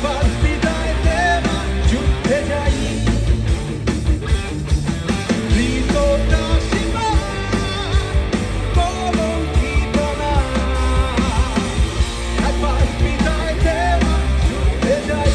একবার বিদায় দেওয়া যুদ্ধে যাই কৃতদাসী মা কলঙ্কিত না একবার বিদায় দেওয়া যুদ্ধে যাই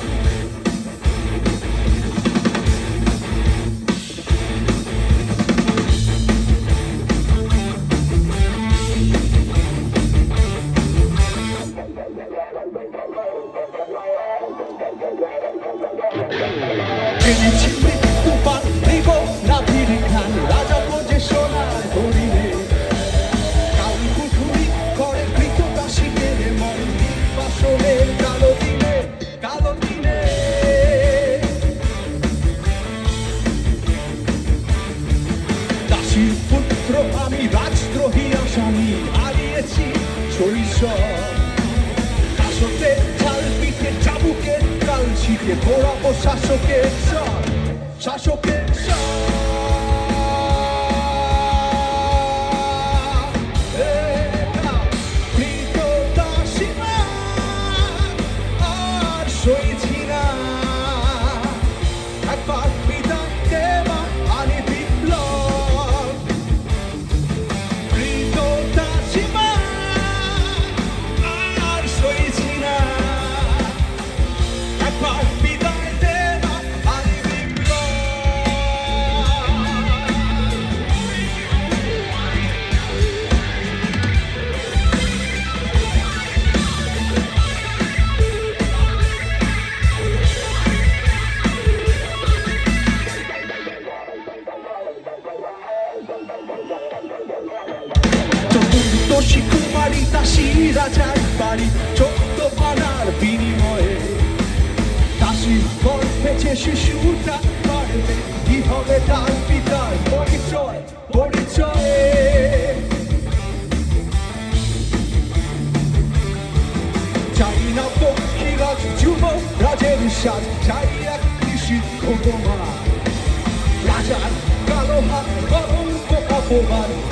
এনেছি মৃত্যু পাত্রিব নাভির খান রাজা বোঝে সোনার হরিণে কাল কুঠুরি করে কৃতদাসীদের মন নির্বাসনের কালো দিনে দাসীর পুত্র আমি রাজদ্রোহী আসামি হারিয়েছি শৈশব কাশতে চাল পিঠে চাবুকের কাল শিখে ঘোরাবো শাসকের কৃতদাসী মা আর সইছি না একবার বিদায় দেওয়া আনে বিপ্লব কৃতদাসী মা আর সইছি না একবার বিদায় দেওয়া আনে বিপ্লব চতুর্দশী কুমারী দাসী রাজার বাড়ি 14 আনার বিনিময়ে দাসীর গর্ভে শিশুটা বাড়বে কি হবে তার পিতার পরিচয়ে চাই না পক্ষীরাজ যুবক রাজের সাজ চাই এক শিক্ষক রাজার কালো হাত কলঙ্ক অপমান